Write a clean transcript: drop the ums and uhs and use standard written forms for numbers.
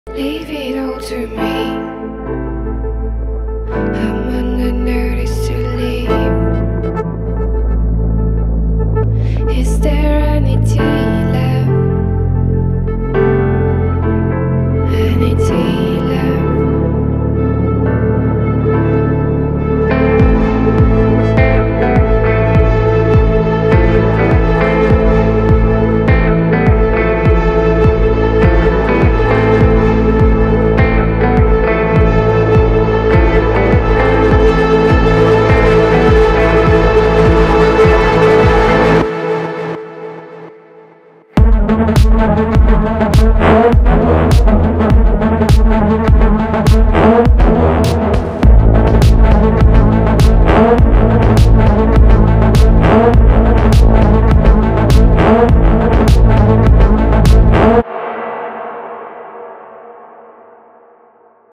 Leave it all to me. I'm on the notice to leave. Is there any tea left? Any tea?